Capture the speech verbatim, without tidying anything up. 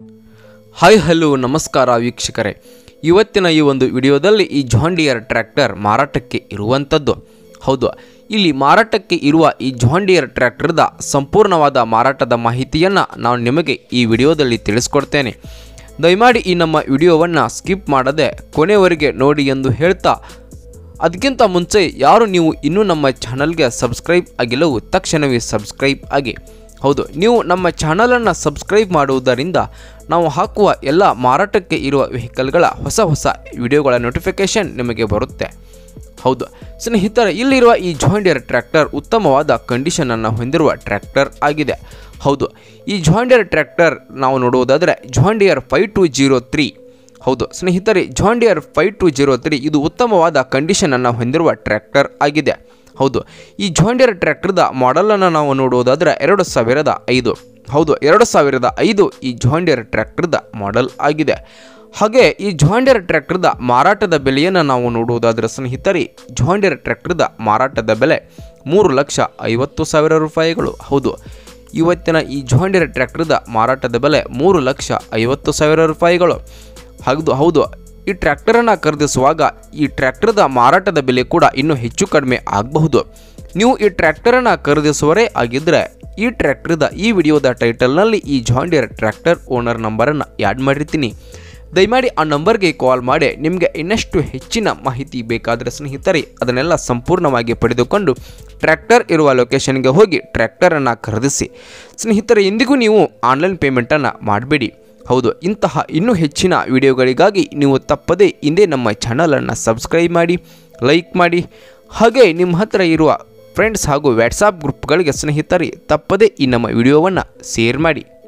Hi hello ನಮಸ್ಕಾರ ವೀಕ್ಷಕರೇ, ಇವತ್ತಿನ ಈ ಒಂದು ವಿಡಿಯೋದಲ್ಲಿ ಈ ಜಾನ್ ಡಿಯರ್ ಟ್ರ್ಯಾಕ್ಟರ್ ಮಾರಾಟಕ್ಕೆ ಇರುವಂಥದ್ದು. ಹೌದು, ಇಲ್ಲಿ ಮಾರಾಟಕ್ಕೆ ಇರುವ ಈ ಜಾನ್ ಡಿಯರ್ ಟ್ರ್ಯಾಕ್ಟರ್ದ ಸಂಪೂರ್ಣವಾದ ಮಾರಾಟದ ಮಾಹಿತಿಯನ್ನು ನಾನು ನಿಮಗೆ ಈ ವಿಡಿಯೋದಲ್ಲಿ ತಿಳಿಸ್ಕೊಡ್ತೇನೆ. ದಯಮಾಡಿ ಈ ನಮ್ಮ ವಿಡಿಯೋವನ್ನು ಸ್ಕಿಪ್ ಮಾಡದೆ ಕೊನೆವರೆಗೆ ನೋಡಿ ಎಂದು ಹೇಳ್ತಾ, ಅದಕ್ಕಿಂತ ಮುಂಚೆ ಯಾರು ನೀವು ಇನ್ನೂ ನಮ್ಮ ಚಾನಲ್ಗೆ ಸಬ್ಸ್ಕ್ರೈಬ್ ಆಗಿಲ್ಲವೋ ತಕ್ಷಣವೇ ಸಬ್ಸ್ಕ್ರೈಬ್ ಆಗಿ. ಹೌದು, ನೀವು ನಮ್ಮ ಚಾನಲನ್ನು ಸಬ್ಸ್ಕ್ರೈಬ್ ಮಾಡುವುದರಿಂದ ನಾವು ಹಾಕುವ ಎಲ್ಲ ಮಾರಾಟಕ್ಕೆ ಇರುವ ವೆಹಿಕಲ್ಗಳ ಹೊಸ ಹೊಸ ವಿಡಿಯೋಗಳ ನೋಟಿಫಿಕೇಷನ್ ನಿಮಗೆ ಬರುತ್ತೆ. ಹೌದು ಸ್ನೇಹಿತರೆ, ಇಲ್ಲಿರುವ ಈ ಜಾನ್ ಡಿಯರ್ ಟ್ರ್ಯಾಕ್ಟರ್ ಉತ್ತಮವಾದ ಕಂಡೀಷನನ್ನು ಹೊಂದಿರುವ ಟ್ರ್ಯಾಕ್ಟರ್ ಆಗಿದೆ. ಹೌದು, ಈ ಜಾನ್ ಡಿಯರ್ ಟ್ರ್ಯಾಕ್ಟರ್ ನಾವು ನೋಡುವುದಾದರೆ John Deere five two zero three. ಹೌದು ಸ್ನೇಹಿತರೆ, John Deere five two zero three ಇದು ಉತ್ತಮವಾದ ಕಂಡೀಷನನ್ನು ಹೊಂದಿರುವ ಟ್ರ್ಯಾಕ್ಟರ್ ಆಗಿದೆ. ಹೌದು, ಈ ಜಾನ್ ಡಿಯರ್ ಟ್ರ್ಯಾಕ್ಟರ್ದ ಮಾಡೆಲನ್ನು ನಾವು ನೋಡುವುದಾದರೆ ಎರಡು ಸಾವಿರದ ಐದು. ಹೌದು, ಎರಡು ಸಾವಿರದ ಐದು ಈ ಜಾನ್ ಡಿಯರ್ ಟ್ರ್ಯಾಕ್ಟರ್ದ ಮಾಡೆಲ್ ಆಗಿದೆ. ಹಾಗೆ ಈ ಜಾನ್ ಡಿಯರ್ ಟ್ರ್ಯಾಕ್ಟರ್ದ ಮಾರಾಟದ ಬೆಲೆಯನ್ನು ನಾವು ನೋಡುವುದಾದರೆ ಸ್ನೇಹಿತರೆ, ಜಾನ್ ಡಿಯರ್ ಟ್ರ್ಯಾಕ್ಟರ್ದ ಮಾರಾಟದ ಬೆಲೆ ಮೂರು ಲಕ್ಷ ಐವತ್ತು ಸಾವಿರ ರೂಪಾಯಿಗಳು. ಹೌದು, ಇವತ್ತಿನ ಈ ಜಾನ್ ಡಿಯರ್ ಟ್ರ್ಯಾಕ್ಟರ್ದ ಮಾರಾಟದ ಬೆಲೆ ಮೂರು ಲಕ್ಷ ಐವತ್ತು ಸಾವಿರ ರೂಪಾಯಿಗಳು. ಹೌದು ಹೌದು ಈ ಟ್ರ್ಯಾಕ್ಟರನ್ನು ಖರೀದಿಸುವಾಗ ಈ ಟ್ರ್ಯಾಕ್ಟರ್ದ ಮಾರಾಟದ ಬೆಲೆ ಕೂಡ ಇನ್ನೂ ಹೆಚ್ಚು ಕಡಿಮೆ ಆಗಬಹುದು. ನೀವು ಈ ಟ್ರ್ಯಾಕ್ಟರನ್ನು ಖರೀದಿಸುವರೇ ಆಗಿದ್ದರೆ ಈ ಟ್ರ್ಯಾಕ್ಟರ್ದ ಈ ವಿಡಿಯೋದ ಟೈಟಲ್ನಲ್ಲಿ ಈ ಜಾನ್ ಡಿಯರ್ ಟ್ರ್ಯಾಕ್ಟರ್ ಓನರ್ ನಂಬರನ್ನು ಆ್ಯಡ್ ಮಾಡಿರ್ತೀನಿ. ದಯಮಾಡಿ ಆ ನಂಬರ್ಗೆ ಕಾಲ್ ಮಾಡಿ ನಿಮಗೆ ಇನ್ನಷ್ಟು ಹೆಚ್ಚಿನ ಮಾಹಿತಿ ಬೇಕಾದರೆ ಸ್ನೇಹಿತರೆ ಅದನ್ನೆಲ್ಲ ಸಂಪೂರ್ಣವಾಗಿ ಪಡೆದುಕೊಂಡು ಟ್ರ್ಯಾಕ್ಟರ್ ಇರುವ ಲೊಕೇಶನ್ಗೆ ಹೋಗಿ ಟ್ರ್ಯಾಕ್ಟರನ್ನು ಖರೀದಿಸಿ. ಸ್ನೇಹಿತರೆ, ಎಂದಿಗೂ ನೀವು ಆನ್ಲೈನ್ ಪೇಮೆಂಟನ್ನು ಮಾಡಬೇಡಿ. ಹೌದು, ಇಂತಹ ಇನ್ನೂ ಹೆಚ್ಚಿನ ವಿಡಿಯೋಗಳಿಗಾಗಿ ನೀವು ತಪ್ಪದೇ ಹಿಂದೆ ನಮ್ಮ ಚಾನಲನ್ನು ಸಬ್ಸ್ಕ್ರೈಬ್ ಮಾಡಿ, ಲೈಕ್ ಮಾಡಿ, ಹಾಗೆ ನಿಮ್ಮ ಹತ್ತಿರ ಇರುವ ಫ್ರೆಂಡ್ಸ್ ಹಾಗೂ ವಾಟ್ಸಾಪ್ ಗ್ರೂಪ್ಗಳಿಗೆ ಸ್ನೇಹಿತರೆ ತಪ್ಪದೇ ಈ ನಮ್ಮ ವಿಡಿಯೋವನ್ನು ಶೇರ್ ಮಾಡಿ.